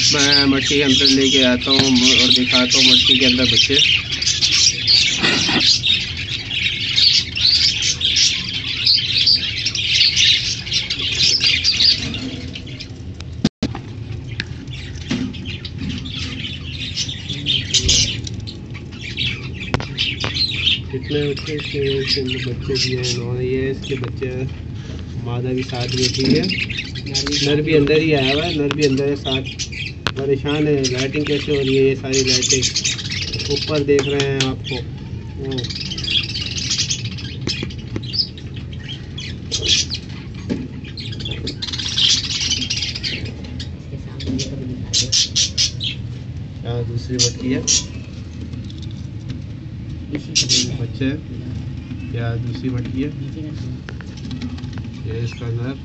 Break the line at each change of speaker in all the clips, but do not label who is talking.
मैं मटके के अंदर लेके आता हूँ और दिखाता हूँ मटके के अंदर बच्चे। कितने बच्चे इसके अंदर बच्चे भी हैं इन्होंने, ये इसके बच्चे हैं। मादा भी साथ बैठी है, नर भी अंदर ही आया हुआ है, नर भी अंदर है साथ। परेशान है, लाइटिंग कैसे हो रही है, ये सारी लाइटिंग ऊपर देख रहे हैं आपको। दूसरी मटकी है बच्चे, क्या दूसरी मटकी है, ये इसका नर।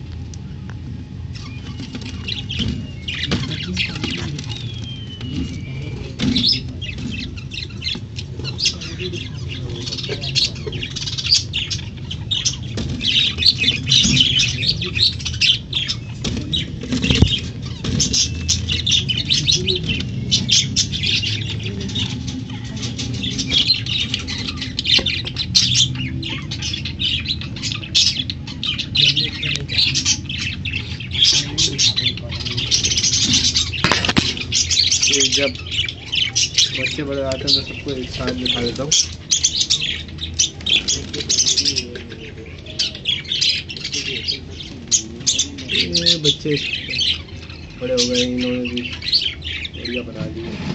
जब बच्चे बड़े आते हैं मैं सबको एक साथ दिखा देता हूँ। ये बच्चे बड़े हो गए, इन्होंने भी बढ़िया बना दिए।